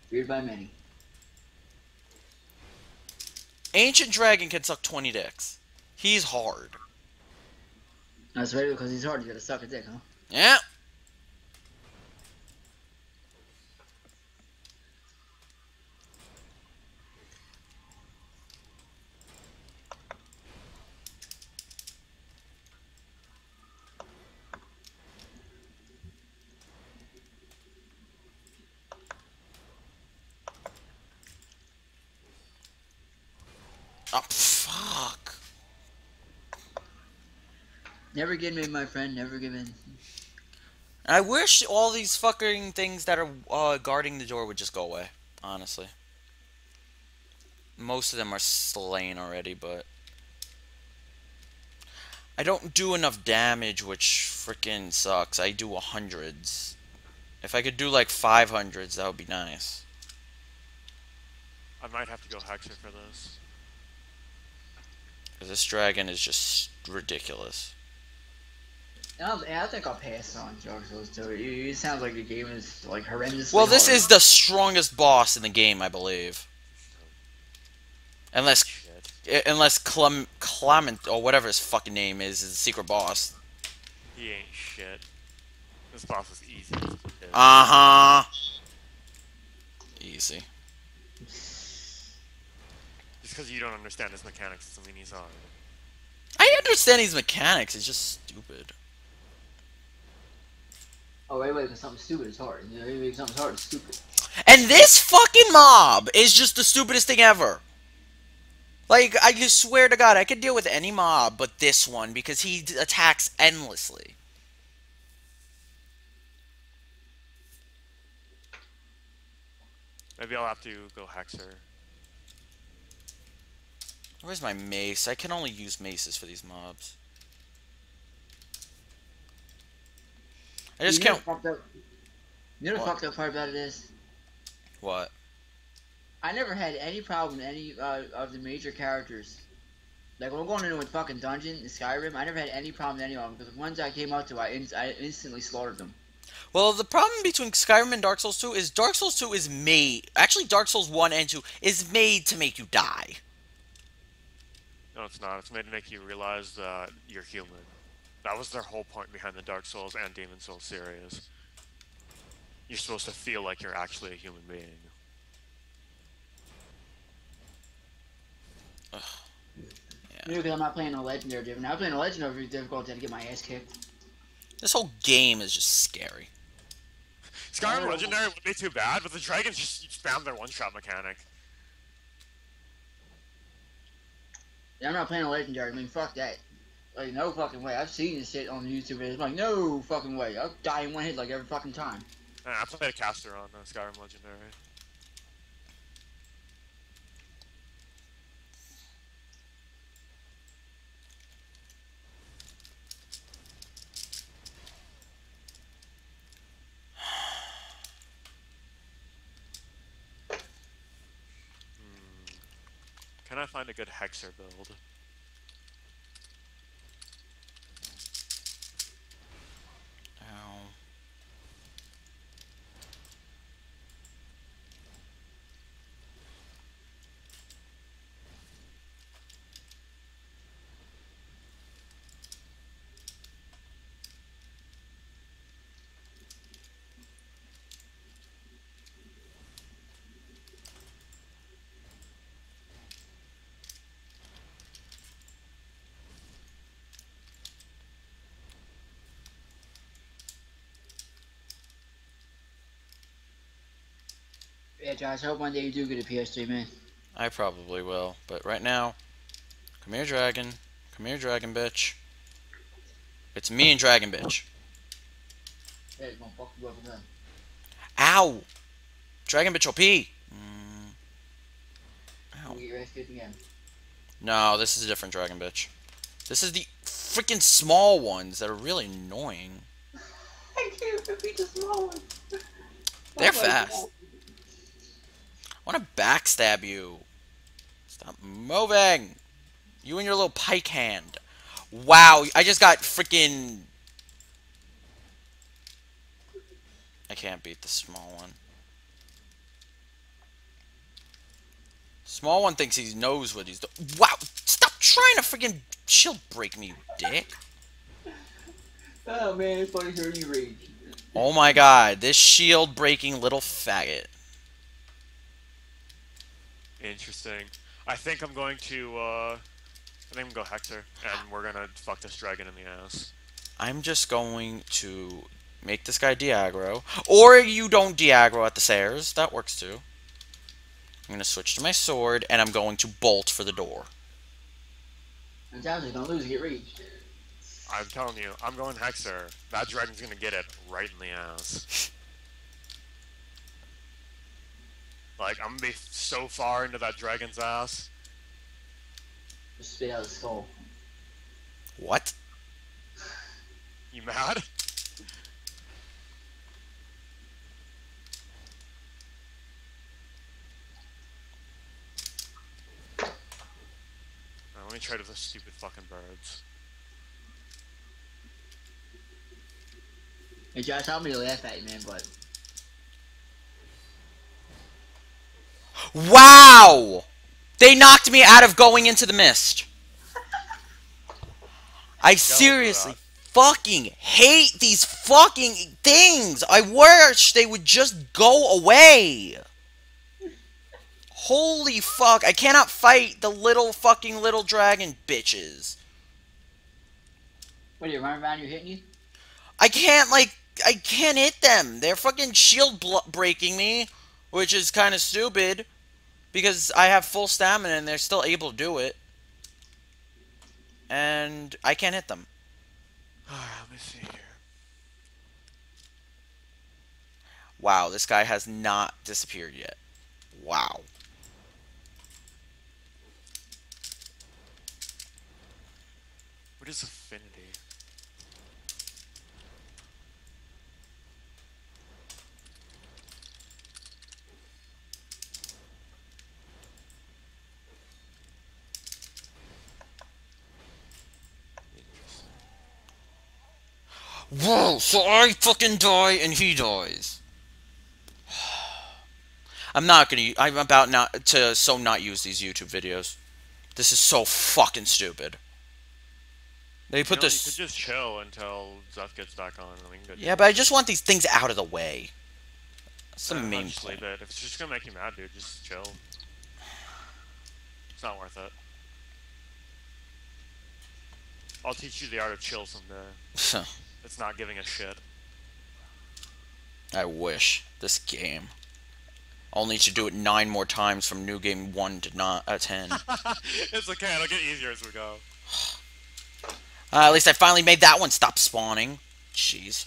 Feared by many. Ancient Dragon can suck 20 dicks. He's hard. That's right, because he's hard. You gotta suck a dick, huh? Yeah. Oh, fuck. Never give in, my friend. Never give in. I wish all these fucking things that are guarding the door would just go away. Honestly. Most of them are slain already, but... I don't do enough damage, which freaking sucks. I do hundreds. If I could do like 500s, that would be nice. I might have to go Hexer for this. Because this dragon is just ridiculous. I think I'll pass on Dark Souls 2. It sounds like the game is like horrendously Well, this hard. is the strongest boss in the game, I believe. Unless Shit. Clement, or whatever his fucking name is the secret boss. He ain't shit. This boss is easy. Uh-huh. Easy. Just because you don't understand his mechanics doesn't mean he's hard. I understand his mechanics, it's just stupid. Oh, wait, because something stupid is hard. You know, maybe something's hard is stupid. And this fucking mob is just the stupidest thing ever. Like, I just swear to God, I could deal with any mob but this one because he attacks endlessly. Maybe I'll have to go Hexer. Where's my mace? I can only use maces for these mobs. I just can't... You know the fucked up part about it is? What? I never had any problem with any of the major characters. Like, when I'm going into a fucking dungeon in Skyrim, I never had any problem with any of them, because the ones I came up to, I instantly slaughtered them. Well, the problem between Skyrim and Dark Souls 2 is Dark Souls 2 is made... Actually, Dark Souls 1 and 2 is made to make you die. No, it's not. It's made to make you realize that you're human. That was their whole point behind the Dark Souls and Demon Souls series. You're supposed to feel like you're actually a human being. Ugh. You know, because I'm not playing a legendary difficult. I was playing a legendary difficulty to get my ass kicked. This whole game is just scary. Skyrim Legendary wouldn't be too bad, but the dragons just found their one-shot mechanic. Yeah, I'm not playing a legendary. I mean, fuck that. Like, no fucking way. I've seen this shit on YouTube. It's like, no fucking way. I'll die in one hit like every fucking time. I played a caster on Skyrim Legendary. Can I find a good Hexer build? Ow. Yeah, Josh, I hope one day you do get a PS3, man. I probably will, but right now, come here, dragon. Come here, dragon bitch. It's me and dragon bitch. Yeah, it's gonna fuck you up again. Ow! Dragon bitch OP! Ow. You get your ass kicked again. No, this is a different dragon bitch. This is the freaking small ones that are really annoying. I can't beat the small one. They're fast. I want to backstab you. Stop moving. You and your little pike hand. Wow, I just got freaking... I can't beat the small one. Small one thinks he knows what he's doing. Wow! Stop trying to freaking shield break me, you dick. Oh man, it's funny hearing you rage. Oh my god, this shield breaking little faggot. Interesting. I think I'm going to, I think I'm gonna go Hector, and we're gonna fuck this dragon in the ass. I'm just going to make this guy de-aggro. Or you don't de-aggro at the stairs. That works too. I'm going to switch to my sword, and I'm going to bolt for the door. And Townsend's gonna lose, get reached. I'm telling you, I'm going Hector. That dragon's gonna get it right in the ass. Like, I'm gonna be so far into that dragon's ass. Just spit out his skull. What? You mad? Let me trade with those stupid fucking birds. Hey Josh, I don't mean to laugh at you, man, but Wow! They knocked me out of going into the mist. I seriously fucking hate these fucking things. I wish they would just go away. Holy fuck, I cannot fight the little dragon bitches. what are you running around? You hitting you? I can't hit them. They're fucking shield breaking me, which is kind of stupid because I have full stamina and they're still able to do it. And I can't hit them. Alright, let me see here. Wow, this guy has not disappeared yet. Wow. What is affinity? Whoa, so I fucking die and he dies. I'm about not to not use these YouTube videos. This is so fucking stupid. They put this. You could just chill until Zeth gets back on. And we can go Yeah, but I just want these things out of the way. That's the main just point. leave it. If it's just gonna make you mad, dude, just chill. It's not worth it. I'll teach you the art of chill someday. It's not giving a shit. I wish. This game. Only to do it 9 more times from New Game 1 to 10. It's okay, it'll get easier as we go. At least I finally made that one stop spawning. Jeez.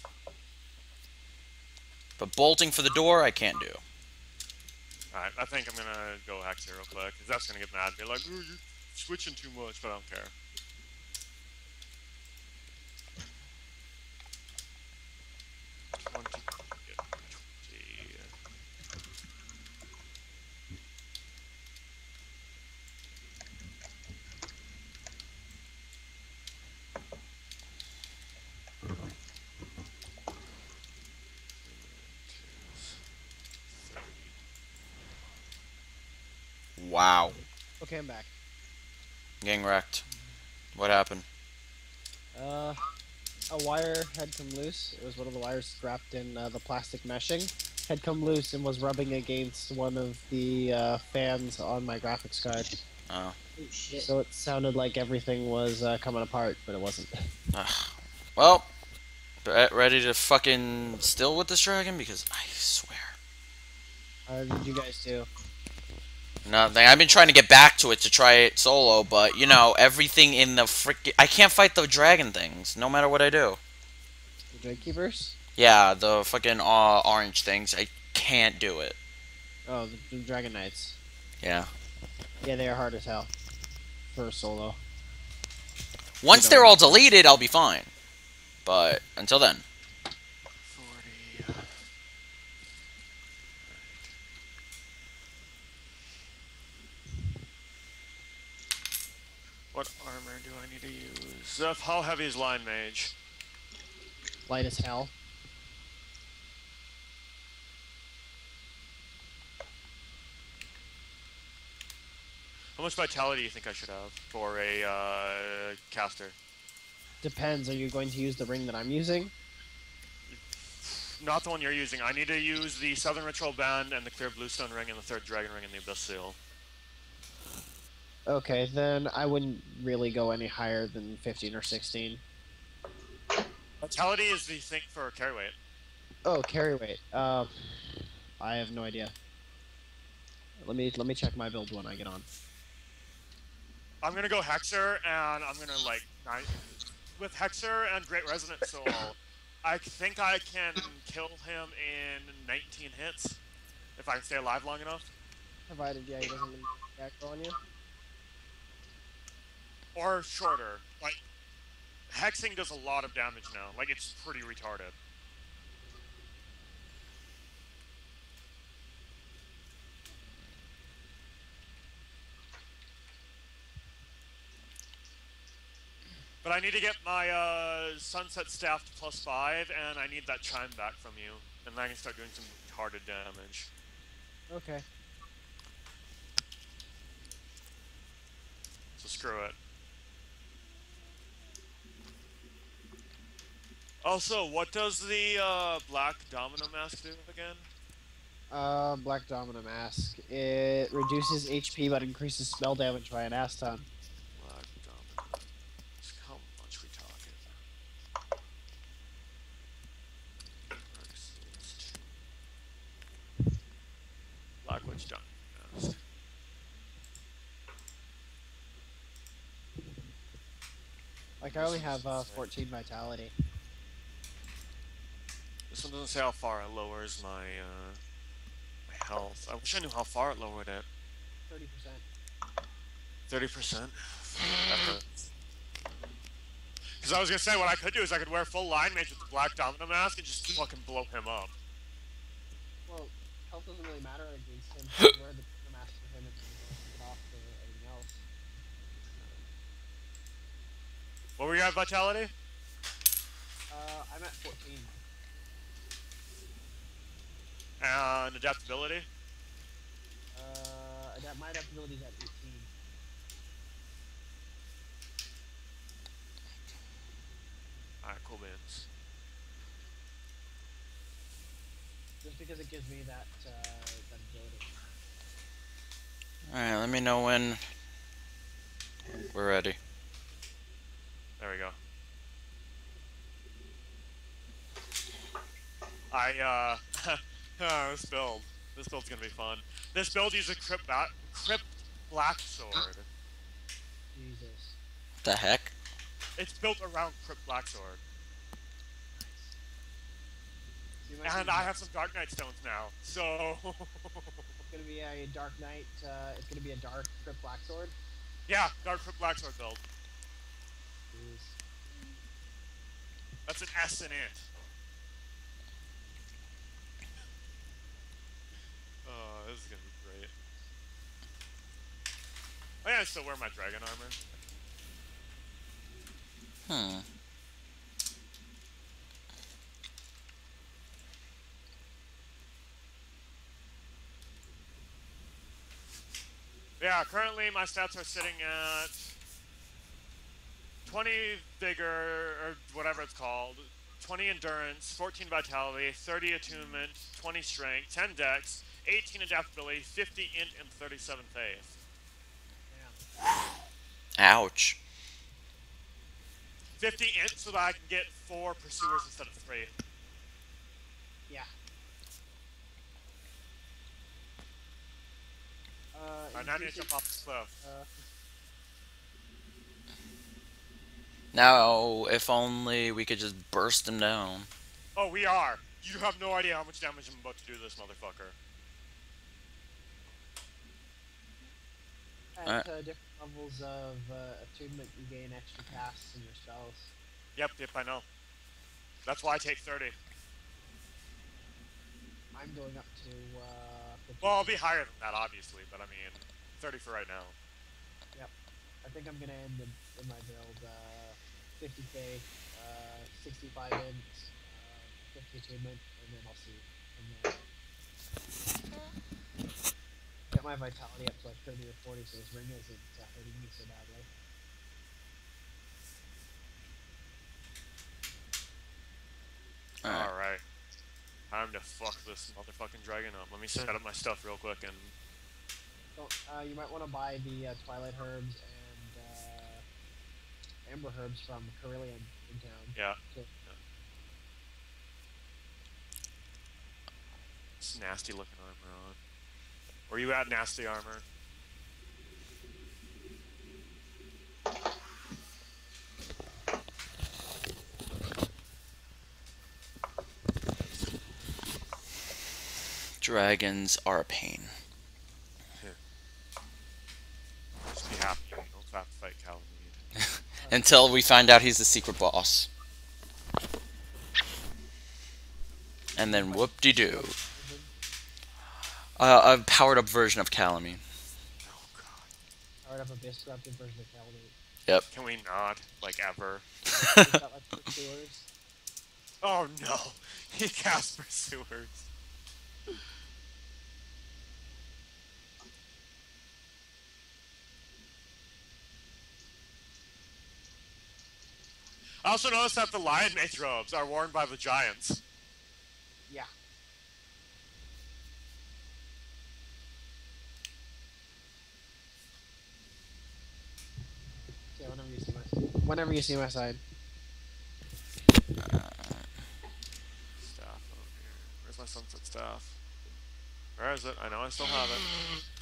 But bolting for the door, I can't do. Alright, I think I'm gonna go Hector real quick, because that's gonna get mad and be like, ooh, you're switching too much, but I don't care. Wow. Okay, I'm back. Getting wrecked. What happened? A wire had come loose. It was one of the wires wrapped in the plastic meshing. Had come loose and was rubbing against one of the fans on my graphics card. Oh. Oh shit. So it sounded like everything was coming apart, but it wasn't. Well, ready to fucking still with this dragon? Because I swear. How did you guys do? Nothing. I've been trying to get back to it to try it solo, but, you know, everything in the freaking... I can't fight the dragon things, no matter what I do. The Drakekeepers? Yeah, the fucking orange things. I can't do it. Oh, the Dragon Knights. Yeah. Yeah, they are hard as hell. For a solo. Once they're all deleted, I'll be fine. But, until then. 40. What armor do I need to use? Zeph, how heavy is Lion Mage? Light as hell. How much vitality do you think I should have for a caster? Depends. Are you going to use the ring that I'm using? Not the one you're using. I need to use the Southern Ritual Band and the Clear Bluestone Ring and the Third Dragon Ring and the Abyss Seal. Okay, then I wouldn't really go any higher than 15 or 16. Vitality is the thing for carry weight. Oh, carry weight. I have no idea. Let me check my build when I get on. I'm gonna go Hexer, and I'm gonna like with Hexer and Great Resonant Soul. I think I can kill him in 19 hits if I can stay alive long enough. Provided, yeah, he doesn't attack on you. Or shorter. Like, hexing does a lot of damage now. Like, it's pretty retarded. But I need to get my Sunset Staff to +5, and I need that chime back from you. And then I can start doing some retarded damage. Okay. So screw it. Also, what does the Black Domino Mask do again? Black Domino Mask. It reduces HP but increases spell damage by an ass ton. Black Domino Mask. How much we talking? Black Witch Domino Mask. Like, I only have 14 vitality. This one doesn't say how far it lowers my my health. I wish I knew how far it lowered it. 30%. 30%? Because I was gonna say, what I could do is I could wear full line mage with the Black Domino Mask and just fucking blow him up. Well, health doesn't really matter against him. You wear the Domino Mask for him and then get off for everything else. What were you at, vitality? I'm at 14. And adaptability? My adaptability is at 18. Alright, cool beans. Just because it gives me that ability. Alright, let me know when we're ready. There we go. This build's gonna be fun. This build uses Crypt Black Sword. Jesus. The heck? It's built around Crypt Black Sword. Nice. And I have some Dark Knight stones now, so... It's gonna be a Dark Knight, it's gonna be a Dark Crypt Black Sword? Yeah, Dark Crypt Black Sword build. Jeez. That's an S in it. Oh, this is gonna be great. Oh yeah, I still wear my dragon armor. Yeah, currently my stats are sitting at 20 vigor, or whatever it's called, 20 endurance, 14 vitality, 30 attunement, 20 strength, 10 dex, 18 adaptability, 50 int, and 37 faith. Ouch. 50 int so that I can get 4 pursuers instead of 3. Yeah. Alright, now I need to jump off this cliff. Now, if only we could just burst him down. Oh, we are! You have no idea how much damage I'm about to do to this motherfucker. At different levels of attunement, you gain extra casts in your spells. Yep, I know. That's why I take 30. I'm going up to 50. Well, I'll be higher than that, obviously, but I mean, 30 for right now. Yep. I think I'm gonna end in my build 50k, 65 int, 50 attunement, and then I'll see from there. Get my vitality up to like 30 or 40, so this ring isn't hurting me so badly. Alright. Time to fuck this motherfucking dragon up. Let me set up my stuff real quick and... So, you might want to buy the Twilight Herbs and Amber Herbs from Carillion in town. Yeah. So, This nasty looking armor on. Where you at, nasty armor? Dragons are a pain. Just be happy you don't have to fight Calamine. Until we find out he's the secret boss. And then whoop-de-doo. A powered-up version of Calamine. Oh god. powered up a base corrupted version of Calamine. Yep. Can we not? Like, ever? He's got like pursuers. Oh no! He cast pursuers. I also noticed that the Lion Mage robes are worn by the Giants. Yeah. Yeah, whenever you see my side. Staff over here. Where's my sunset staff? Where is it? I know I still have it.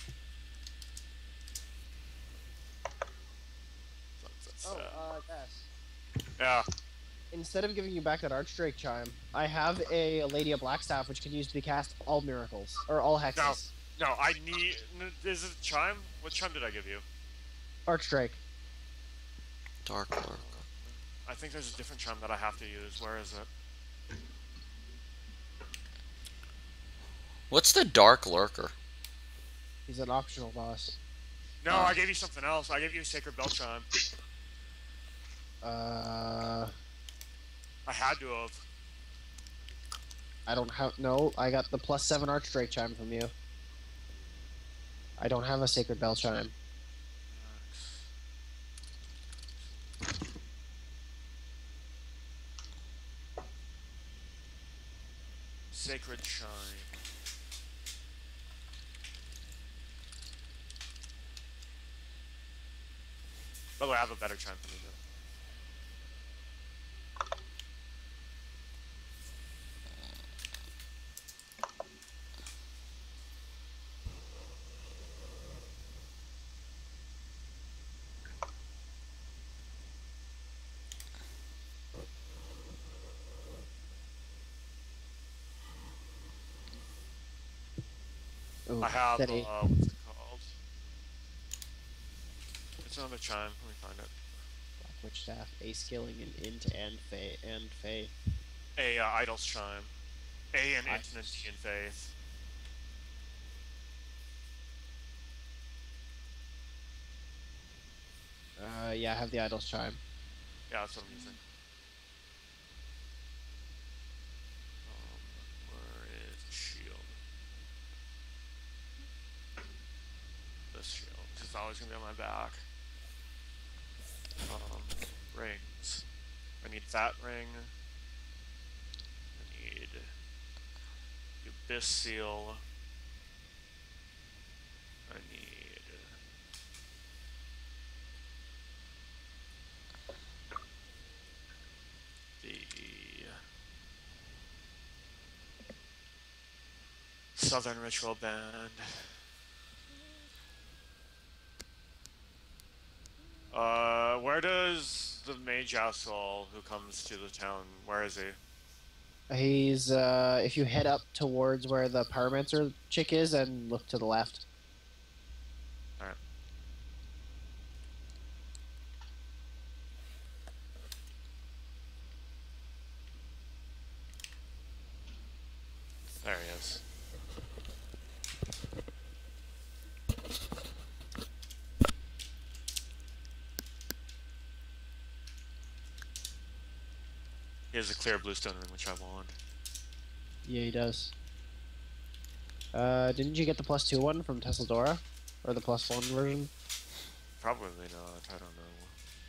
Sunset staff. Yes. Yeah. Instead of giving you back that Archdrake chime, I have a Lady of Blackstaff which can use to cast all miracles or all hexes. No, I need. Is it chime? What chime did I give you? Archdrake. Dark Lurk. I think there's a different chime that I have to use. Where is it? What's the Dark Lurker? He's an optional boss. No, I gave you something else. I gave you a Sacred Bell chime. I had to have. I don't have. No, I got the +7 Archdrake chime from you. I don't have a Sacred Bell chime. Sacred chime. By the way, I have a better chime for you. Ooh, I have, steady. what's it called? It's another chime, let me find it. Black Witch Staff, A skilling and int and faith. A, Idol's chime. A and Idol's. int and T and faith. Yeah, I have the Idol's chime. Yeah, that's what I'm using. Where is the shield? This shield. It's always gonna be on my back. Rings. I need that ring. I need the Abyss Seal. I need the Southern Ritual Band. Where does the Mage Asshole who comes to the town, where is he? He's, if you head up towards where the Pyromancer chick is and look to the left. Alright. There he is. He has a clear bluestone ring, which I want. Yeah, he does. Didn't you get the +2 one from Tesladora? Or the +1 version? Probably not. I don't know.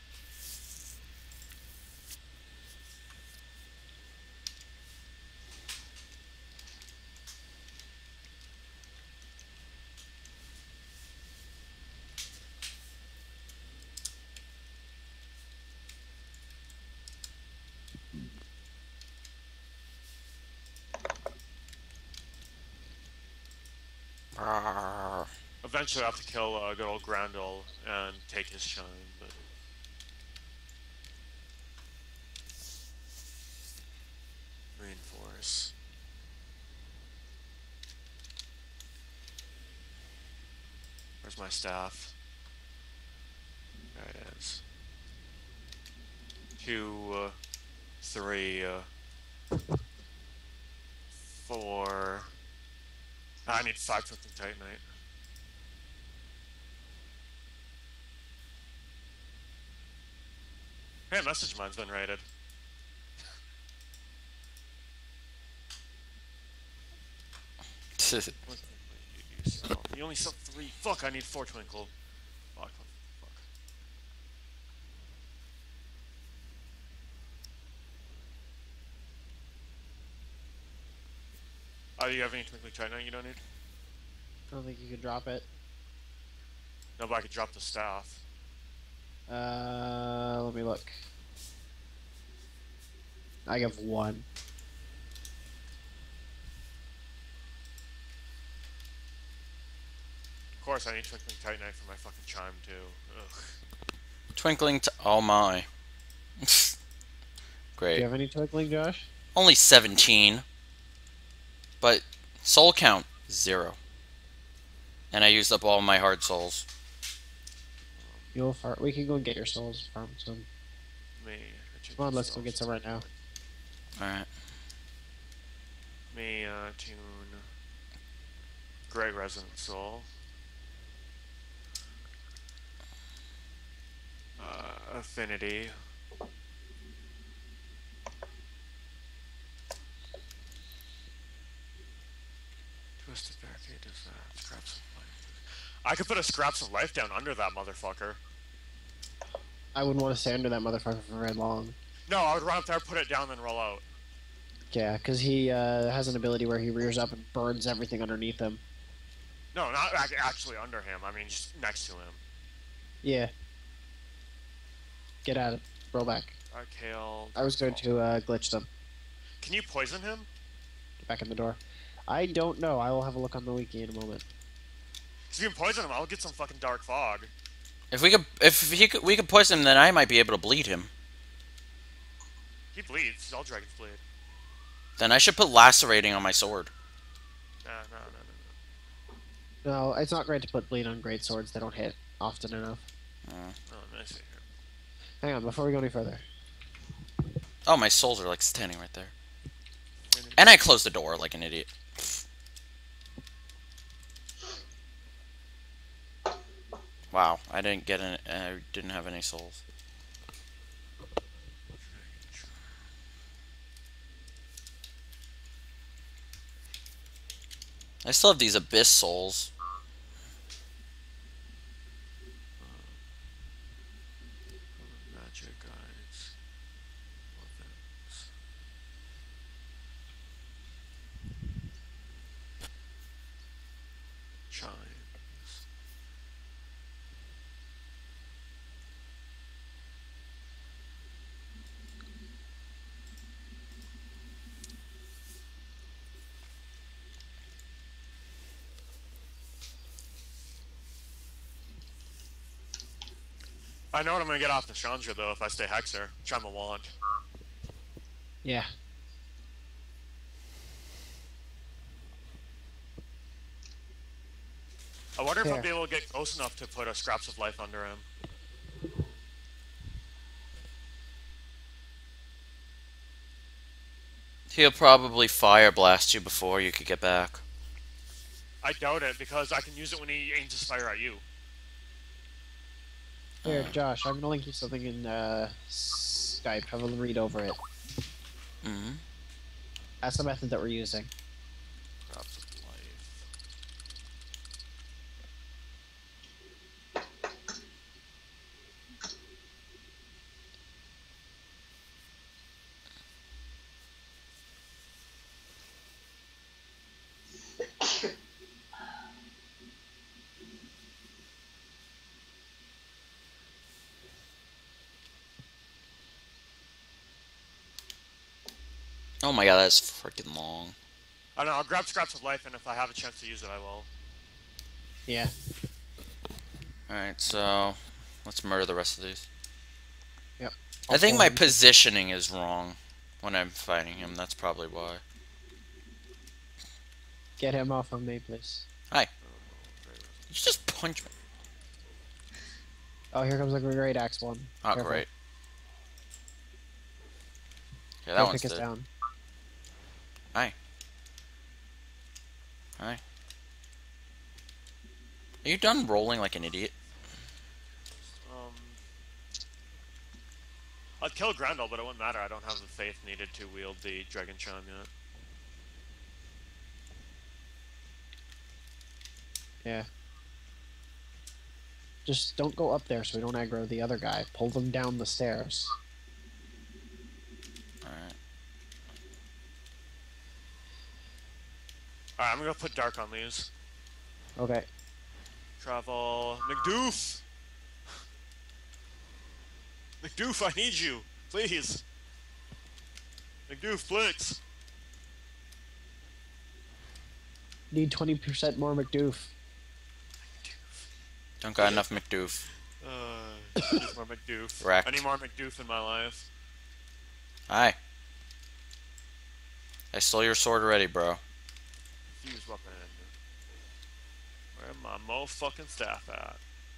Brrr. Eventually, I have to kill good old Grandel and take his shine, but reinforce. Where's my staff? There it is. 2, 3, 4. I need 5 Twisting Titanite. Hey, message mine's been raided. You only sell 3. Fuck, I need 4 Twinkle. Fuck. Oh, you have any Twinkling Titanite you don't need? I don't think you could drop it. No, but I could drop the staff. Let me look. I have 1. Of course, I need Twinkling Titanite for my fucking chime, too. Ugh. Twinkling. Oh my. Do Great. you have any twinkling, Josh? Only 17. But soul count 0. And I used up all my hard souls. You'll fart. We can go and get your souls from some. Come on, let's go get some right now. Alright. Me, tune Great Resonant Soul. Affinity. Twisted Barricade does that. Scraps of Life. I could put a Scraps of Life down under that motherfucker. I wouldn't want to stay under that motherfucker for very long. No, I would run up there, put it down, then roll out. Yeah, because he has an ability where he rears up and burns everything underneath him. No, not actually under him. I mean, just next to him. Yeah. Get at it. Roll back. Kale. I was going to glitch them. Can you poison him? Get back in the door. I don't know. I will have a look on the wiki in a moment. If you can poison him, I'll get some fucking Dark Fog. If we could poison him, then I might be able to bleed him. He bleeds. All dragons bleed. Then I should put lacerating on my sword. No. No, it's not great to put bleed on great swords. They don't hit often enough. Oh, I see here. Hang on, before we go any further. Oh, my souls are like standing right there. And I closed the door like an idiot. Wow, I didn't get any. I didn't have any souls. I still have these abyss souls. Magic eyes. Chimes. I know what I'm gonna get off the Chandra though if I stay Hexer. Chime a wand. Yeah. I wonder if I'll be able to get close enough to put a Scraps of Life under him. He'll probably fire blast you before you could get back. I doubt it because I can use it when he aims his fire at you. Here, Josh, I'm gonna link you something in Skype. Have a read over it. Mm-hmm. That's the method that we're using. Scraps of Life. Oh my god, that's freaking long. I don't know, I'll grab Scraps of Life, and if I have a chance to use it, I will. Yeah. Alright, so let's murder the rest of these. Yep. I think I'll my pull him. positioning is wrong when I'm fighting him. That's probably why. Get him off of me, please. You just punch me. Oh, here comes the great axe one. Oh, Careful. great. Okay, that He'll one's pick us dead. down. Hi. Hi. Are you done rolling like an idiot? I'd kill Grendel, but it wouldn't matter. I don't have the faith needed to wield the Dragon Charm yet. Yeah. Just don't go up there so we don't aggro the other guy. Pull them down the stairs. Alright. Alright, I'm gonna put Dark on these. Okay. Travel. McDoof! McDoof, I need you! Please! McDoof, please! Need 20% more McDoof. Don't got enough McDoof. Need more McDoof. Wrecked. I need more McDoof in my life. Hi. I stole your sword already, bro. Fuse weapon. Where my motherfucking staff at?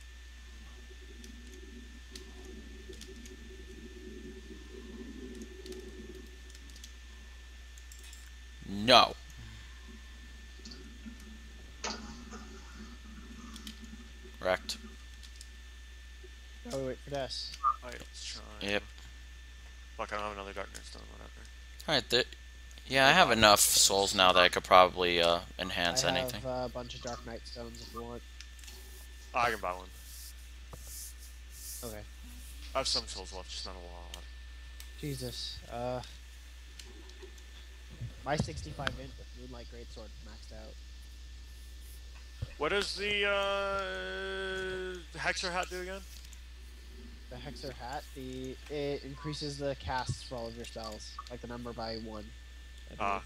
No. Wrecked. Oh, we wait for this. Items shrine. Yep. Fuck, I don't have another Darkness Stone, whatever. Alright, yeah, I have enough souls now that I could probably enhance anything. I have a bunch of Dark Knight stones if you want. Oh, I can buy one. Okay. I have some souls left, just not a lot. Jesus. My 65 inch with Moonlight Greatsword maxed out. What does the Hexer hat do again? The Hexer hat, it increases the casts for all of your spells, like the number by 1. Ah.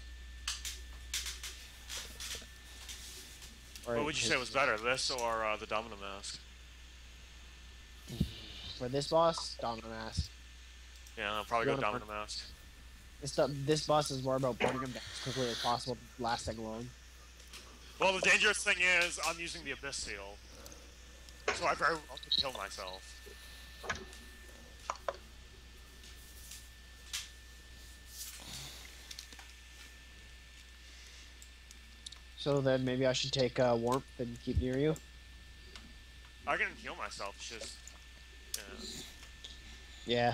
What would you say was better, this or the Domino Mask? For this boss, Domino Mask. Yeah, I'll probably go Domino Mask. This boss is more about burning him down as quickly as possible, lasting long. Well, the dangerous thing is, I'm using the Abyss Seal. So I very well could kill myself. So then maybe I should take Warmth and keep near you? I can heal myself, it's just... Yeah.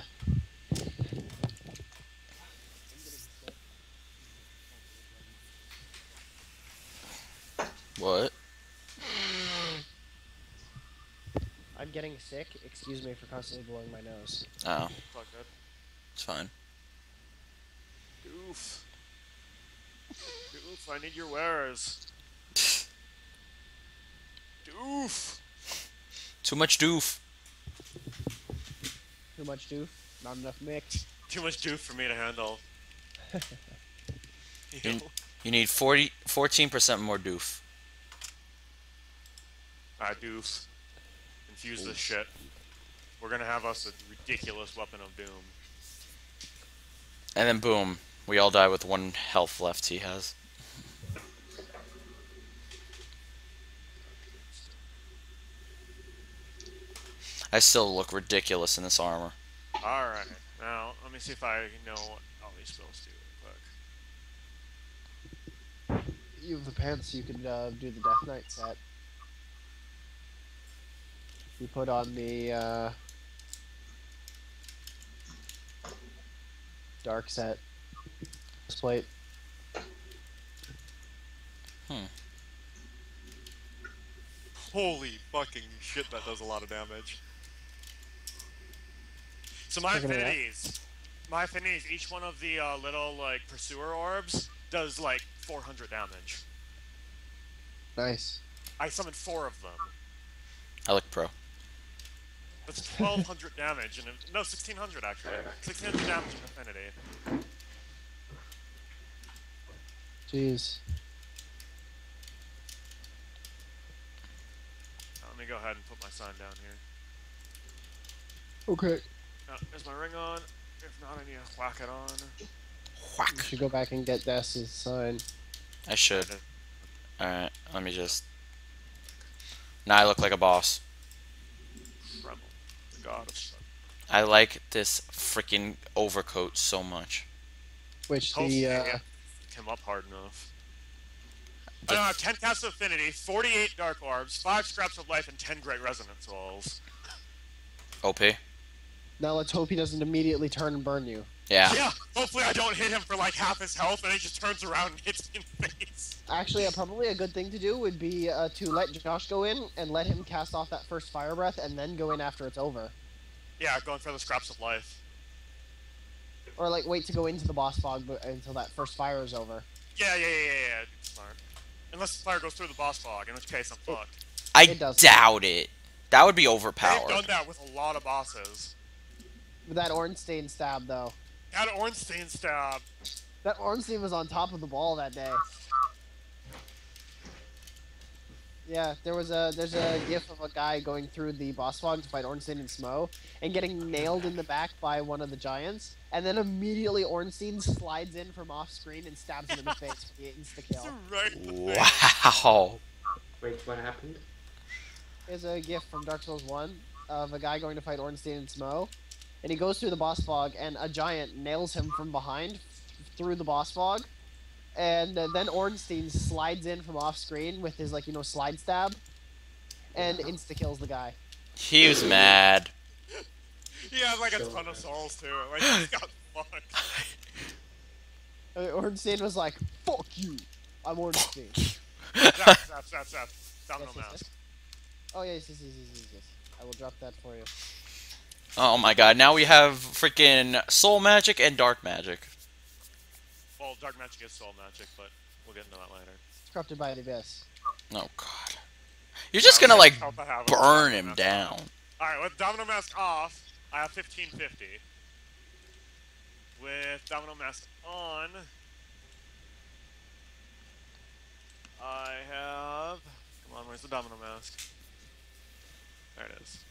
What? I'm getting sick. Excuse me for constantly blowing my nose. Oh, Fuck good. it's fine. Doof. Doof, I need your wares. Doof! Too much doof. Too much doof, not enough mix. Too much doof for me to handle. You need 14% more doof. Alright, doof. Infuse this shit. We're gonna have us a ridiculous weapon of doom. And then boom, we all die with 1 health left he has. I still look ridiculous in this armor. Alright, now let me see if I know what all these spells do real quick. You have the pants, you can do the Death Knight set. You put on the dark set. Plate. Holy fucking shit, that does a lot of damage. So my Look at that. affinities, each one of the little, like, pursuer orbs does, like, 400 damage. Nice. I summoned 4 of them. I look pro. That's 1200 damage, and no, 1600 actually. 1600 damage in affinity. Jeez. Let me go ahead and put my sign down here. Okay. Is my ring on? If not, I need to whack it on. Whack. You should go back and get Dess's sign. I should. Alright, let me just... Now I look like a boss. Rebel. The god of struggle. I like this freaking overcoat so much. Which Hopefully, the came up hard enough. The- I have 10 casts of affinity, 48 dark orbs, 5 scraps of life, and 10 great resonance walls. OP. now let's hope he doesn't immediately turn and burn you. Yeah. Yeah, hopefully I don't hit him for like half his health and he just turns around and hits me in the face. Actually, probably a good thing to do would be to let Josh go in and let him cast off that first fire breath and then go in after it's over. Yeah, going for the scraps of life. Or like wait to go into the boss fog until that first fire is over. Yeah, it's smart. Unless the fire goes through the boss fog, in which case I'm fucked. I It does. doubt it. That would be They've overpowered. done that with a lot of bosses. With that Ornstein stab though. That Ornstein stab. That Ornstein was on top of the ball that day. Yeah, there's a gif of a guy going through the boss fog to fight Ornstein and Smo, and getting nailed in the back by one of the giants, and then immediately Ornstein slides in from off screen and stabs him in the face for the insta-kill. Right in the face. Wow. Wait, what happened? There's a gif from Dark Souls 1 of a guy going to fight Ornstein and Smo, and he goes through the boss fog, and a giant nails him from behind through the boss fog. And then Ornstein slides in from off screen with his, like, slide stab, and insta-kills the guy. He was mad. He has like a So ton of bad. souls too. Like, he got fucked. Ornstein was like, "Fuck you, I'm Ornstein." Zap. Domino Yes. mask. Oh, yes. I will drop that for you. Oh my god, now we have freaking soul magic and dark magic. Well, dark magic is soul magic, but we'll get into that later. It's corrupted by the abyss. Oh god. You're just gonna like Help I have burn Domino him mask down. on. Alright, with Domino Mask off, I have 1550. With Domino Mask on, I have... Come on, where's the Domino Mask? There it is.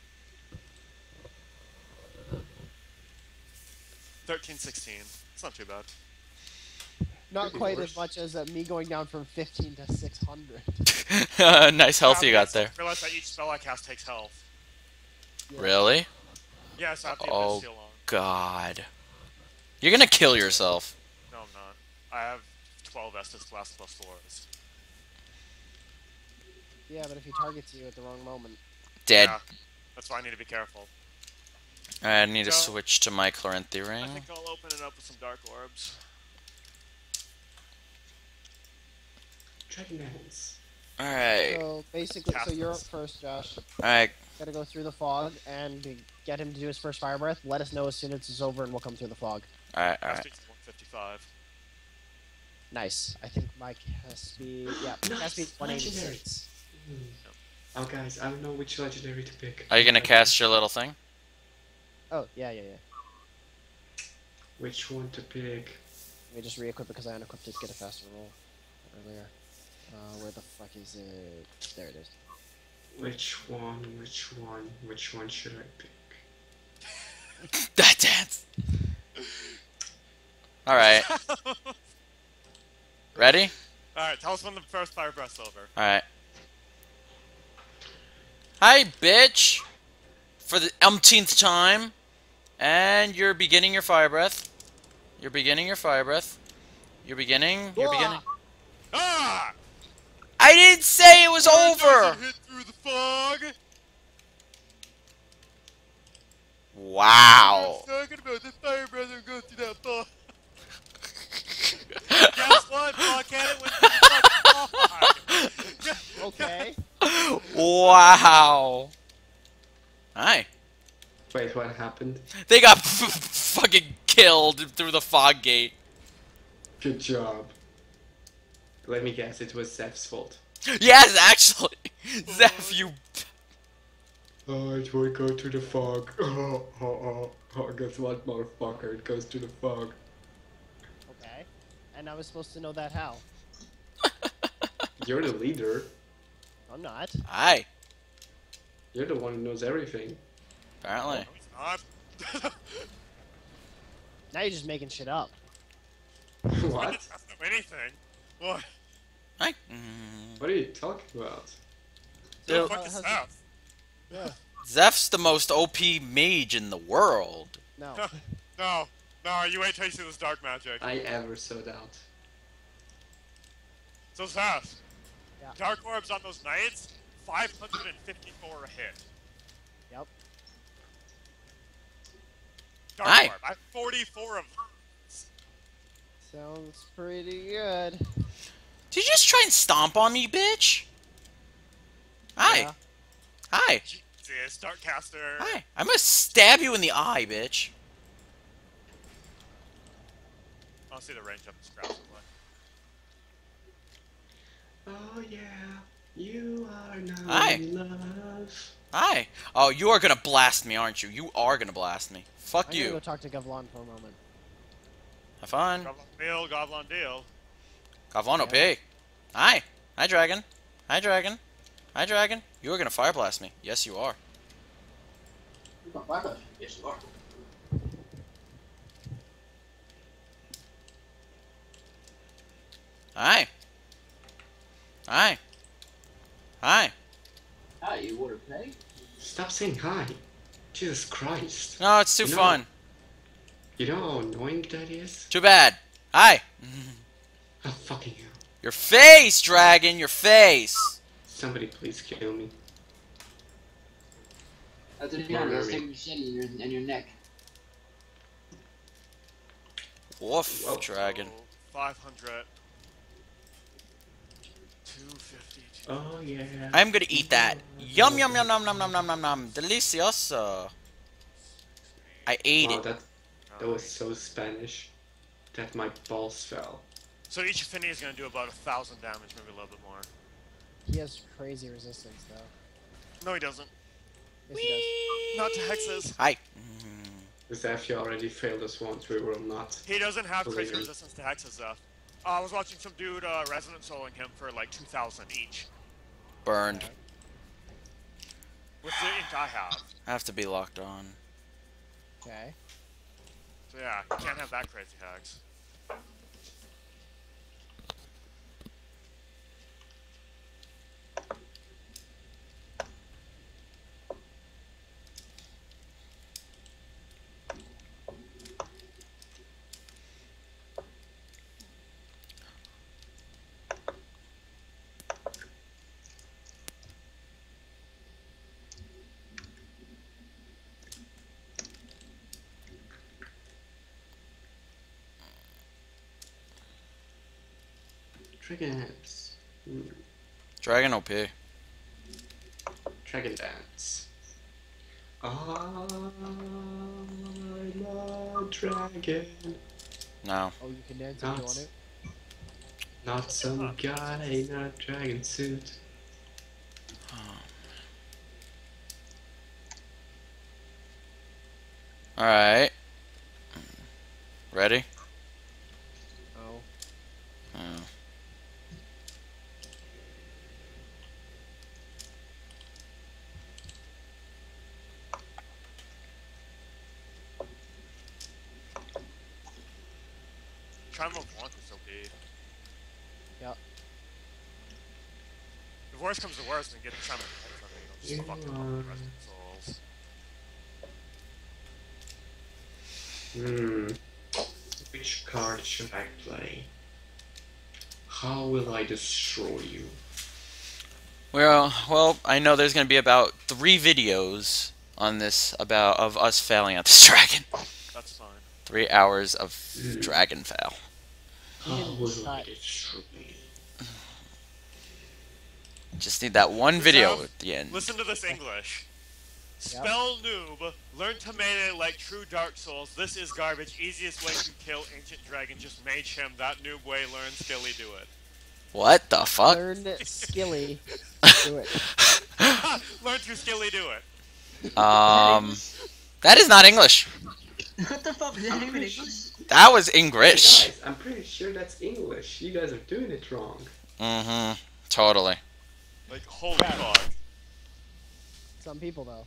1316. It's not too bad. Not Could be quite worse. as much as me going down from 15 to 600. Nice health you got there. I realize that each spell I cast takes health. Yeah. Really? Yes, I have the Oh. Abyss Seal on. God. You're gonna kill yourself. No, I'm not. I have 12 Estus Blast plus 4s. Yeah, but if he targets you at the wrong moment. Dead. Yeah, that's why I need to be careful. I need to So- switch to my Chloranthy I ring. think I'll open it up with some Dark Orbs. Dragon Dance. Alright. So basically, so Cast you're up this. first, Josh. Alright. Gotta go through the fog and get him to do his first fire breath. Let us know as soon as it's over, and we'll come through the fog. Alright, Cast alright. it to 155. Nice. I think Mike has to be has to be 186. Oh, guys, I don't know which legendary to pick. Are you gonna cast your little thing? Oh yeah. Which one to pick? Let me just re-equip it because I unequipped it to get a faster roll earlier. Where the fuck is it? There it is. Which one should I pick? That dance! Alright. Ready? Alright, tell us when the first fire breath's over. Alright. Hi, bitch! For the umpteenth time. And you're beginning your fire breath. You're beginning your fire breath. You're beginning. Ah! I didn't say it was over! Hit through the fog! Wow. Talking about the fire breath and go through that fog. Guess what? Fuckhead, it went through the fucking fog! Okay. Wow. Hi. Wait, what happened? They got fucking killed through the fog gate. Good job. Let me guess, it was Zeph's fault. Yes, actually. Zeph, you... Oh, it will go to the fog. Oh, guess what, motherfucker? It goes to the fog. Okay. And I was supposed to know that how? You're the leader. I'm not. Aye. You're the one who knows everything. Apparently. It's not. Now you're just making shit up. What? That's not anything. What? Aye. What are you talking about? Who Dude. the fuck is How's that? Yeah. Zeph's the most OP mage in the world. No. No. No, you wait till you see this dark magic. I ever so doubt. So Seth. Yeah. Dark orbs on those knights, 554 a hit. Yep. Dark Aye. orb. I have 44 of them. Sounds pretty good. Did you just try and stomp on me, bitch? Aye. Yeah. Aye. Jesus, Darkcaster. Aye. I'm gonna stab you in the eye, bitch. I'll see the range up and scrap somewhere. Oh yeah, you are now Aye. in love. Aye. Oh, you are gonna blast me, aren't you? You are gonna blast me. Fuck I'm gonna go you. talk to Gavlon for a moment. Have fun. Goblin deal. Gavlon OP. Aye. Hi, dragon. Hi, dragon. Hi, dragon. You are gonna fire blast me. Yes, you are. Yes, you are. Aye. Aye. Aye. Hi, you wanna play? Stop saying hi. Jesus Christ. No, it's too No. fun. You know how annoying that is? Too bad. Aye. Oh, fucking hell. Your face, dragon. Your face. Somebody please kill me. That's a let's take a machete in your neck. Woof, Whoa. dragon. 500. 250. Oh yeah. I'm gonna eat that. Yum yum yum yum yum yum yum yum yum. Delicioso. I ate Wow, it. that was so Spanish that my balls fell. So each affinity is going to do about 1,000 damage, maybe a little bit more. He has crazy resistance, though. No, he doesn't. Yes, he Not to hexes. Hi. Zeph, you already failed us once, we will not. He doesn't have crazy Believe me. resistance to hexes, though. I was watching some dude resonant souling him for like 2,000 each. Burned. With the ink I have. I have to be locked on. does. Okay. So yeah, you can't have that crazy hex. Dragon Dance. Dragon OP. Dragon Dance. I'm a dragon. No. Oh, you can dance if you want Nuts. to. Not some guy in a dragon suit. Alright. Ready? Oh. Oh. Try move one is OP. Yep. If worst comes to worst, and get the Shaman Hex on it, you'll just fuck them up with Resonant Souls. Which card should I play? How will I destroy you? Well, I know there's gonna be about 3 videos on this of us failing at this dragon. That's fine. 3 hours of dragon fail. How didn't will I decide. destroy you? Just need that one video Seth, at the end. Listen to this English. Yep. Spell noob, learn to melee like true Dark Souls. This is garbage. Easiest way to kill Ancient Dragon. Just mage him. That noob way. Learn Skilly. Do it. What the fuck? Learn Skilly. Do it. Learn to Skilly. Do it. That is not English. What the fuck? Is that even English? That was Hey English. guys, I'm pretty sure that's English. You guys are doing it wrong. Mm-hmm. Totally. Like, holy Yeah. fuck. Some people though.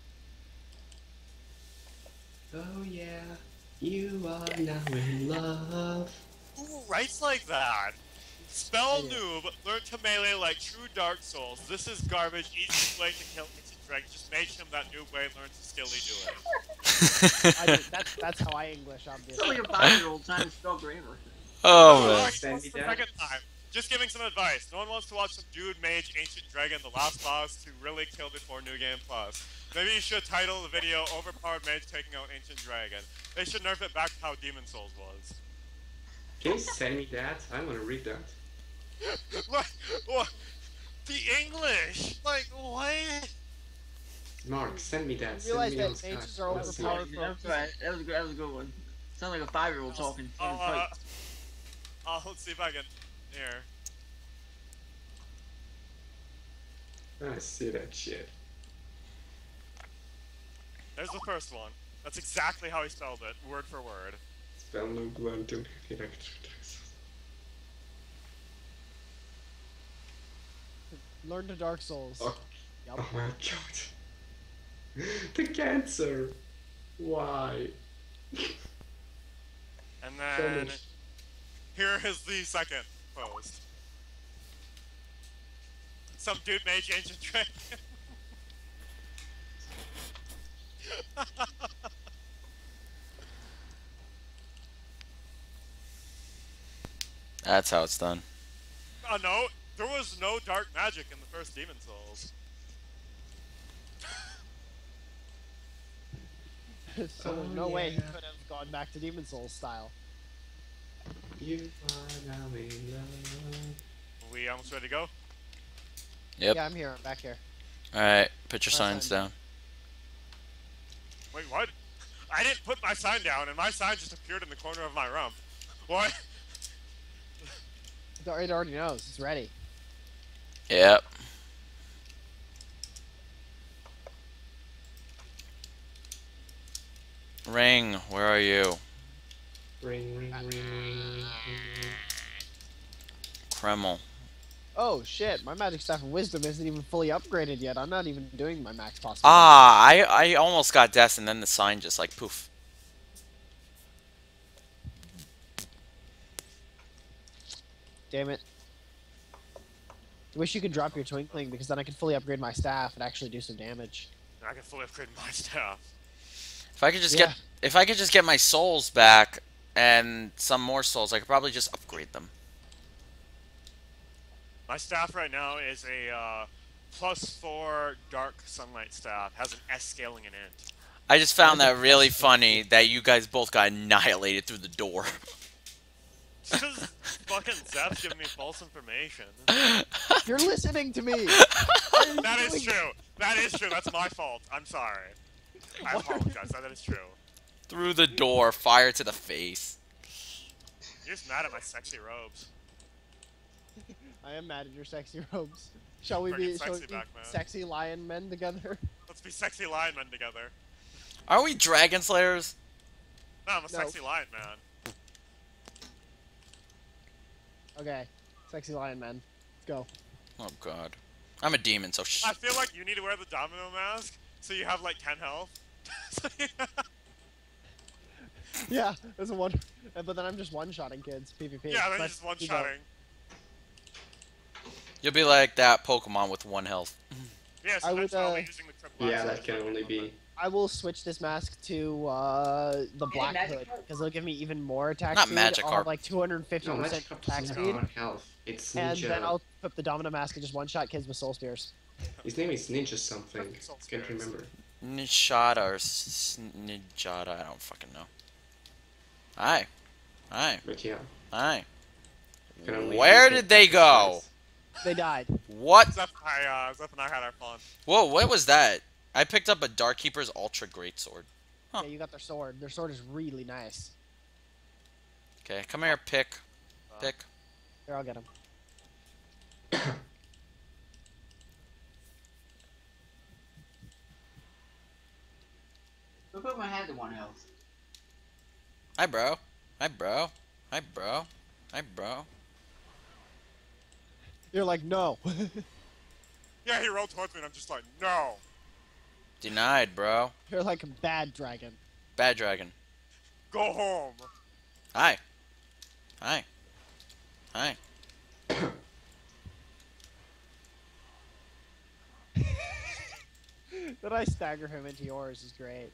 Oh yeah, you are now in love. Who writes like that? Spell I do. noob, learn to melee like true Dark Souls. This is garbage, easy way to kill Ancient Dragon. Just make him that noob way, learn to skilly do it. That's how I English, It's obviously. like a 5-year-old trying to spell grammar. Oh, man. Alright, Send what's me the that. second time? Just giving some advice. No one wants to watch some dude mage Ancient Dragon, the last boss to really kill before New Game Plus. Maybe you should title the video Overpowered Mage Taking Out Ancient Dragon. They should nerf it back to how Demon Souls was. Can you send me that? I want to read that. What? The English! Like, what? Mark, send me that. You realize Send me that on Skype. mages are Let's see. overpowered. That was right. That was a good one. Sounds like a 5-year-old talking. Let's see if I can. Here. I see that shit. There's the first one. That's exactly how he spelled it, word for word. Spell no learn to Learn to Dark Souls. Oh. Yup. Oh my god. The cancer. Why? And So then much. here is the second post. Some dude mage ancient dragon. That's how it's done. Oh no, there was no dark magic in the first Demon Souls. So Oh, no way he yeah. could have gone back to Demon Souls style. You are now in love. We almost ready to go? Yep. Yeah, I'm here. I'm back here. Alright, put your My signs sign. down. Wait, what? I didn't put my sign down, and my sign just appeared in the corner of my room. What? It already knows. It's ready. Yep. Ring, where are you? Ring, ring, ring. Kreml. Oh shit! My Magic Staff of Wisdom isn't even fully upgraded yet. I'm not even doing my max possible. Ah, I almost got death and then the sign just like poof. Damn it! I wish you could drop your Twinkling because then I could fully upgrade my staff and actually do some damage. I can fully upgrade my staff. If I could just Yeah. get if I could just get my souls back and some more souls, I could probably just upgrade them. My staff right now is a +4 dark sunlight staff. Has an S scaling and int. I just found that really funny that you guys both got annihilated through the door. This is fucking Zeph's giving me false information. You're listening to me. That is true. That is true. That's my fault. I'm sorry. I apologize. That is true. Through the door, fire to the face. You're just mad at my sexy robes. I am mad at your sexy robes. Shall we Bring be, it shall we sexy be back, man. sexy lion men together? Let's be sexy lion men together. Are we dragon slayers? No, I'm a No. sexy lion man. Okay, sexy lion men. Go. Oh god. I'm a demon, so I feel like you need to wear the domino mask so you have like 10 health. Yeah, there's a one. But then I'm just one-shotting kids. PvP. Yeah, then But you're just you one-shotting. you'll be like that Pokemon with 1 health. Yes, I would, eventually I'll be using the triple Yeah, axe that can sword. only be. I will switch this mask to the Black Magic Hood Carp. because it'll give me even more attack Not speed. Magic I'll Carp. have like 250% No, Magic Carp attack doesn't speed, have health. It's and Ninja. then I'll put the Domino Mask and just one-shot kids with Soul Spears. His name is Ninja something. Soul Can't Spears. remember. Nishada or Nijada, I don't fucking know. Aye. Aye. But yeah. Aye. can only Where use did they the go? They died. What? Zeph and I had our fun. Whoa, what was that? I picked up a Dark Keeper's Ultra Greatsword. Huh. Yeah, you got their sword. Their sword is really nice. Okay, come here, pick. Pick. Here, I'll get him. What Pokemon had the 1 health? Hi, bro. Hi, bro. Hi, bro. Hi, bro. You're like, no. Yeah, he rolled towards me and I'm just like, no. Denied, bro. You're like a bad dragon. Bad dragon. Go home. Hi. Hi. Hi. That I stagger him into yours is great.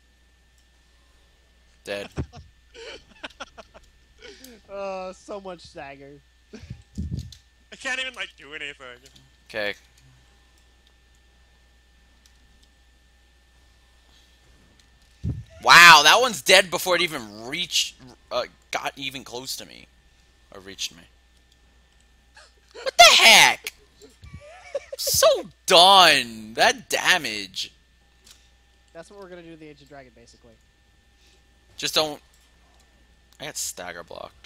Dead. So much stagger. I can't even, like, do anything. Okay. Wow, that one's dead before it even got even close to me. Or reached me. What the heck? So done. That damage. That's what we're gonna do to the Ancient Dragon, basically. Just don't... I got stagger blocked.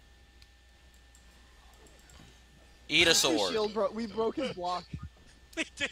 Eat a Your sword. shield we broke his block. We did.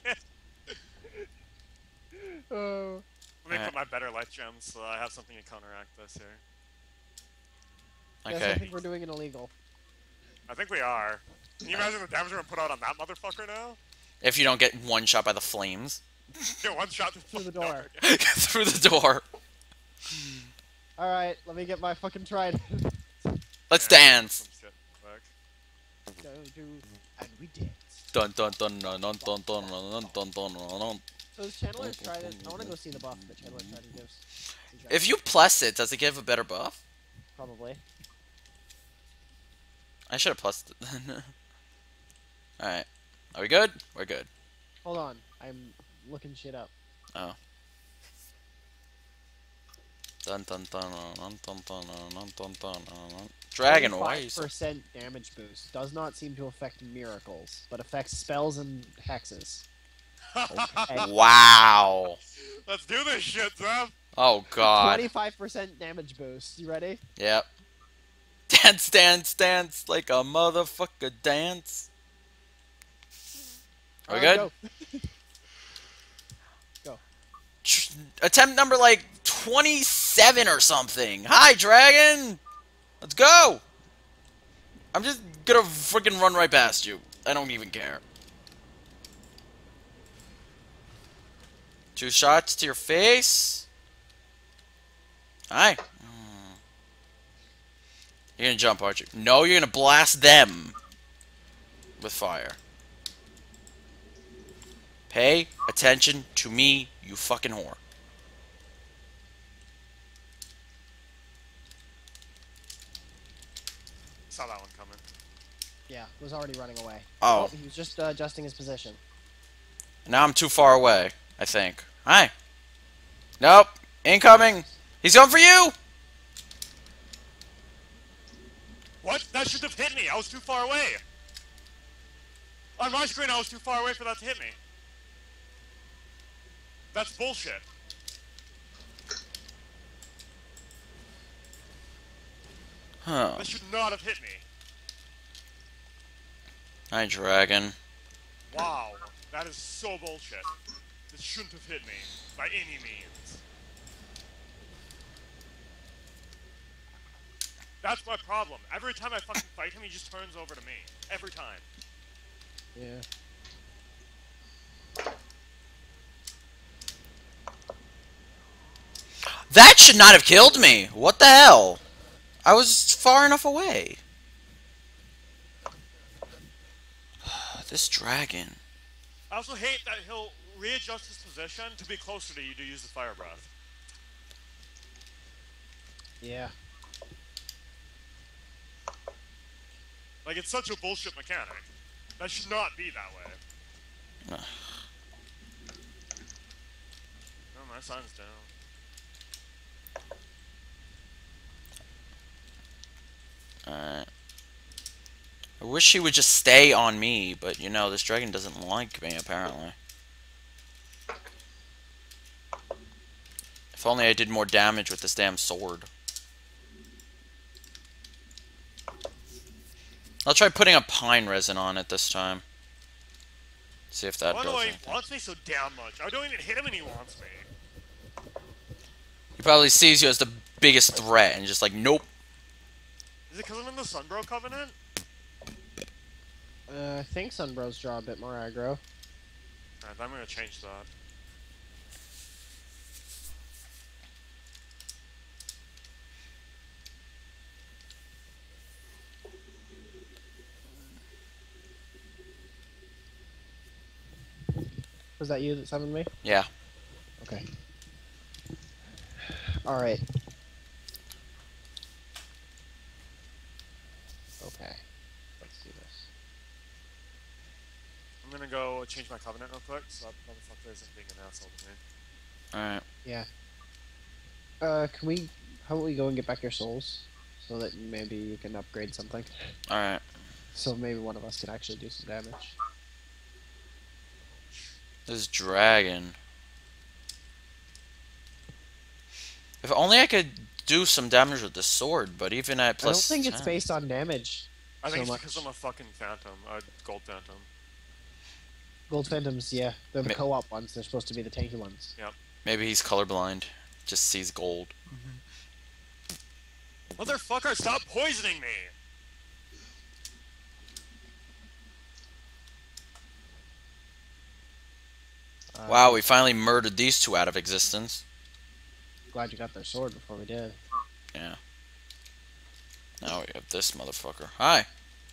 Oh. Let me put my better life gems so I have something to counteract this here. Yes, I Okay. think we're doing an illegal. I think we are. Can you imagine the damage we're gonna put out on that motherfucker now? If you don't get one shot by the flames. Get one shot Through the door. Through the door. Alright, let me get my fucking trident. Let's dance. Go do, and we dance. Dun dun dun dun dun dun dun dun dun dun dun. So is Chandler Trident? I want to go see the buff that Chandler Trident gives. If you plus it, does it give a better buff? Probably. I should have plussed it then. Alright. Are we good? We're good. Hold on, I'm looking shit up. Oh. Dun dun dun dun dun dun dun dun dun dun. Dragon, why are you so... 5% damage boost. Does not seem to affect miracles, but affects spells and hexes. Okay. Wow. Let's do this shit, Zev! Oh god. 25% damage boost. You ready? Yep. Dance, dance, dance like a motherfucker dance. Are we good? Go. Go. Attempt number like 27 or something. Hi, dragon. Let's go. I'm just gonna freaking run right past you. I don't even care. 2 shots to your face. Hi. You're gonna jump, aren't you? No, you're gonna blast them with fire. Pay attention to me, you fucking whore. Saw that one coming. Yeah, was already running away. Oh. He was just adjusting his position. Now I'm too far away, I think. Hi. Nope. Incoming. He's going for you. What? That should have hit me! I was too far away! On my screen, I was too far away for that to hit me. That's bullshit. Huh. That should not have hit me. Hi, dragon. Wow. That is so bullshit. This shouldn't have hit me. By any means. That's my problem. Every time I fucking fight him, he just turns over to me. Every time. Yeah. That should not have killed me. What the hell? I was far enough away. This dragon. I also hate that he'll readjust his position to be closer to you to use the fire breath. Yeah. Like, it's such a bullshit mechanic. That should not be that way. Oh, my sun's down. Alright. I wish he would just stay on me, but you know, this dragon doesn't like me, apparently. If only I did more damage with this damn sword. I'll try putting a pine resin on it this time. See if that I does don't know why anything. he wants me so damn much. I don't even hit him and he wants me. He probably sees you as the biggest threat and just like, nope. Is it because I'm in the Sunbro Covenant? I think Sunbros draw a bit more aggro. Alright, I'm gonna change that. Was that you that summoned me? Yeah. Okay. Alright. Okay. Let's do this. I'm gonna go change my Covenant real quick, so that motherfucker isn't being an asshole to me. Alright. Yeah. Can we... How about we go and get back your souls? So that maybe you can upgrade something. Alright. So maybe one of us can actually do some damage. This dragon. If only I could do some damage with the sword, but even at plus I don't think it's 10. based on damage. I think so it's because much. I'm a fucking Phantom, a Gold Phantom. Gold Phantoms, yeah. They're the Ma- co-op ones. They're supposed to be the tanky ones. Maybe he's colorblind. Just sees gold. Motherfucker, stop poisoning me! Wow, we finally murdered these two out of existence. Glad you got their sword before we did. Yeah. Now we have this motherfucker. Hi.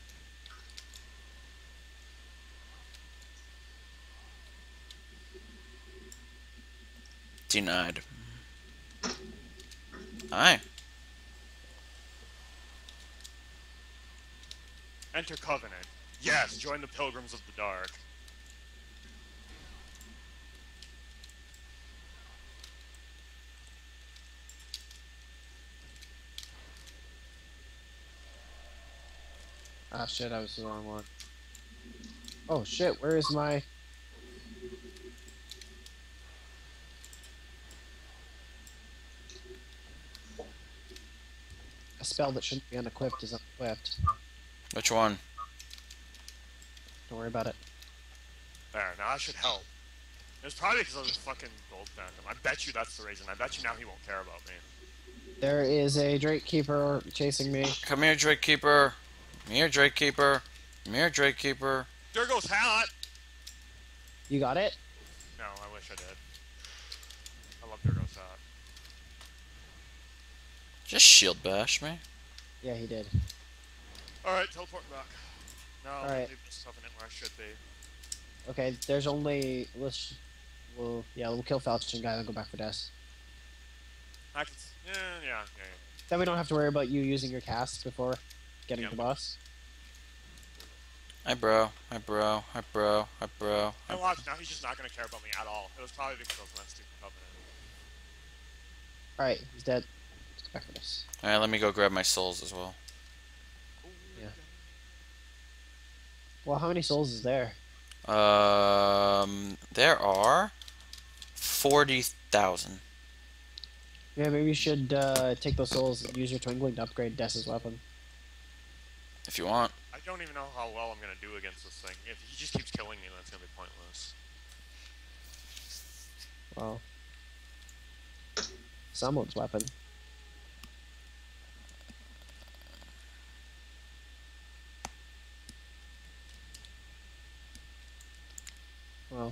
Denied. Hi. Enter Covenant. Yes, join the Pilgrims of the Dark. Ah shit, I was the wrong one. Oh shit, where is my... A spell that shouldn't be unequipped is unequipped. Which one? Don't worry about it. There, now that should help. It was probably because I was a fucking Gold Phantom. I bet you that's the reason. I bet you now he won't care about me. There is a Drake Keeper chasing me. Come here, Drake Keeper. Come here, Drake Keeper. Come here, Drake Keeper. There goes Hat! You got it? No, I wish I did. I love There goes Hat. Just shield bash me. Yeah, he did. Alright, teleport back. Now I'll Alright. leave this Covenant where I should be. Okay, there's only... We'll kill Falchion guy and go back for Des. I can... Yeah. Then we don't have to worry about you using your cast before getting Yep. the boss. Hi, bro. Hi, bro. Hi, bro. Hi, bro. And watch, now he's just not gonna care about me at all. It was probably because I was in that stupid Covenant. Alright, he's dead. Let's go back for this. Alright, let me go grab my souls as well. Yeah. Well, how many souls is there? There are 40,000. Yeah, maybe you should take those souls and use your Twingling to upgrade Des's weapon. If you want. I don't even know how well I'm gonna do against this thing. If he just keeps killing me, then it's gonna be pointless. Well, someone's weapon. Well,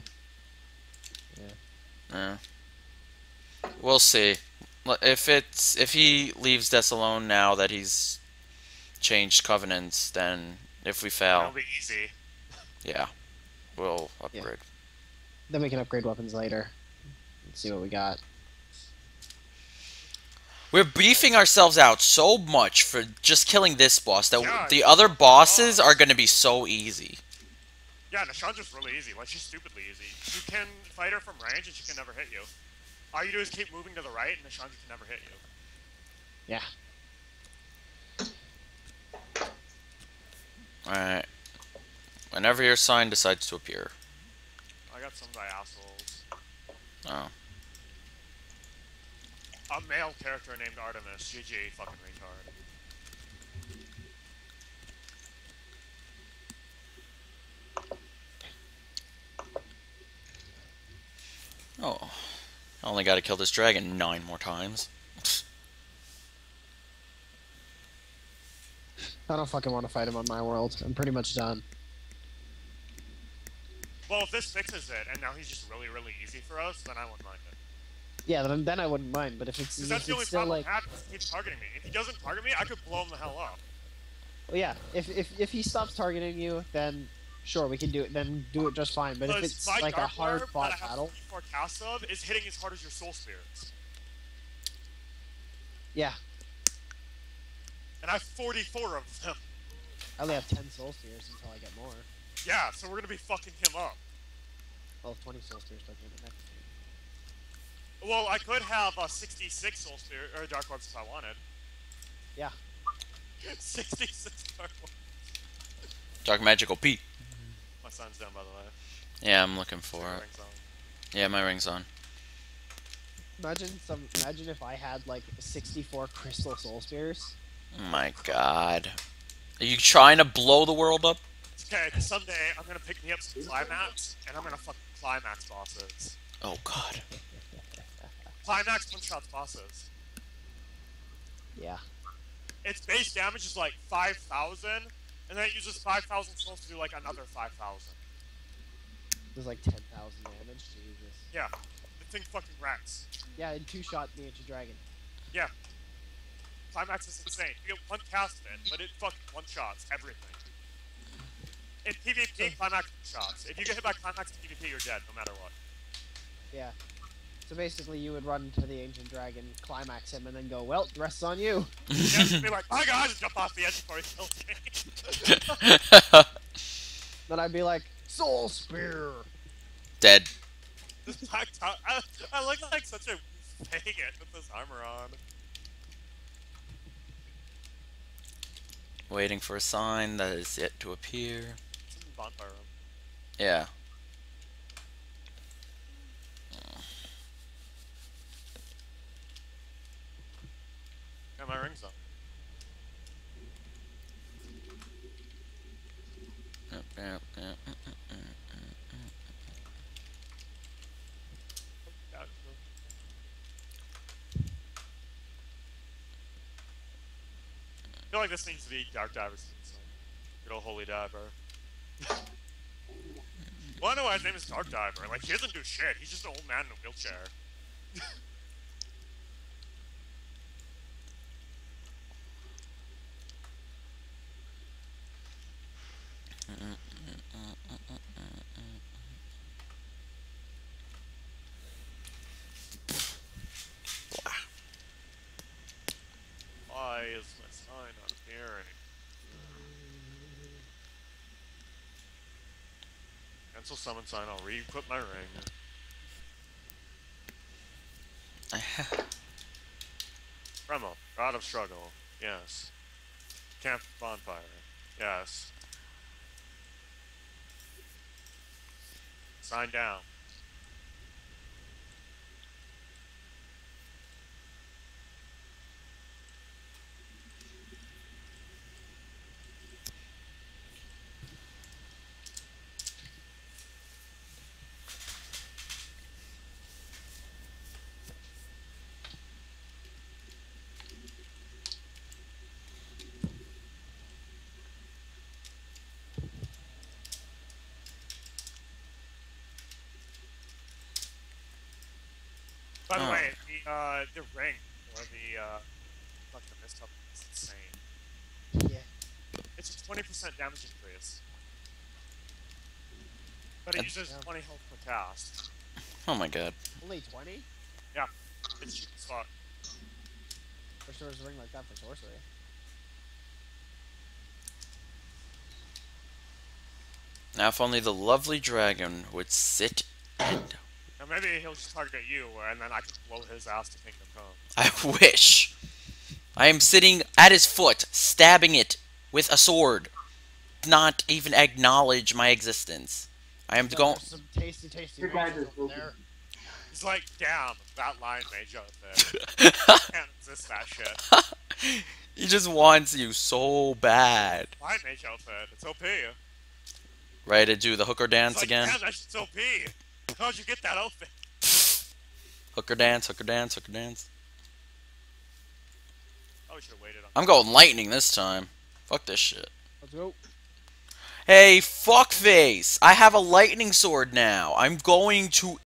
Yeah. We'll see. If he leaves Des alone now that he's changed covenants, then if we It'll fail, be easy. yeah, we'll upgrade. then we can upgrade weapons later. Let's see what we got. We're beefing ourselves out so much for just killing this boss that Yeah, the other bosses are going to be so easy. Yeah, Nashandra's really easy. Like, she's stupidly easy. You can fight her from range and she can never hit you. All you do is keep moving to the right and Nashandra can never hit you. Yeah. Alright. Whenever your sign decides to appear. I got some assholes. Oh. A male character named Artemis. GG, fucking retard. Oh. I only gotta kill this dragon 9 more times. I don't fucking want to fight him on my world. I'm pretty much done. Well, if this fixes it, and now he's just really, really easy for us, then I wouldn't mind it. Yeah, then I wouldn't mind. But if it's, Because that's the only still problem like, I have is he keeps targeting me. If he doesn't target me, I could blow him the hell up. well, yeah, if he stops targeting you, then sure we can do it. Then do it just fine. But if Because it's my like a Dark Lord hard fought that I have battle, 4 casts of is hitting as hard as your Soul Spirits. yeah, And I have 44 of them. I only have 10 soul spheres until I get more. Yeah, so we're gonna be fucking him up. Well, 20 soul spheres don't get it next. Well, I could have 66 Soul Spirit or Dark Orbs if I wanted. Yeah. 66 Dark Orbs. Dark Magical Pete. My sign's down, by the way. Yeah, I'm looking for My it. ring's on. Yeah, my ring's on. Imagine if I had like 64 crystal soul spears. Oh my god. Are you trying to blow the world up? Okay, someday I'm gonna pick me up some Climax, and I'm gonna fucking Climax bosses. Oh god. Climax one-shot bosses. Yeah. Its base damage is like 5,000, and then it uses 5,000 souls to do like another 5,000. There's like 10,000 damage. Jesus. Yeah, the thing fucking wrecks. Yeah, in 2-shot miniature dragon. Yeah. Climax is insane. You get one cast of it, but it fucking one-shots everything. In PvP, Climax one-shots. If you get hit by Climax in PvP, you're dead, no matter what. Yeah. So basically, you would run into the ancient dragon, climax him, and then go, "Well, the rest's on you." You have to be like, "Bye guys," and jump off the edge before he kills me. Then I'd be like, "Soul spear." Dead. This black top. I look like such a faggot with this armor on. Waiting for a sign that is yet to appear. It's in the bonfire room. Yeah. Yeah, my ring's on. Yeah, I feel like this needs to be Dark Diver's theme song. Good old Holy Diver. Well, I know why his name is Dark Diver. Like, he doesn't do shit. He's just an old man in a wheelchair. Why is my sign not appearing? Cancel summon sign, I'll re-equip my ring. Remo, God of Struggle. Yes. Camp Bonfire. Yes. Sign down. By the Oh. way, the ring, or the, fucking mist up is insane. Yeah. It's a 20% damage increase. But it uses 20 health per cast. Oh my god. Only 20? It's cheap as fuck. For sure, there's a ring like that for sorcery. Now if only the lovely dragon would sit and... Now maybe he'll just target you, and then I can blow his ass to Kingdom Come. I wish. I am sitting at his foot, stabbing it with a sword. Not even acknowledge my existence. I am So going... there's some tasty, tasty Your guys rations are over there. He's like, damn, that line made you there. Can't resist that shit. He just wants you so bad. Line mage outfit, it's OP. Ready to do the hooker dance It's like, again? damn, that shit's OP. How'd you get that outfit? Hooker dance, hooker dance, hooker dance. Oh, we should have waited on I'm going lightning this time. Fuck this shit. Let's go. Hey, fuckface! I have a lightning sword now. I'm going to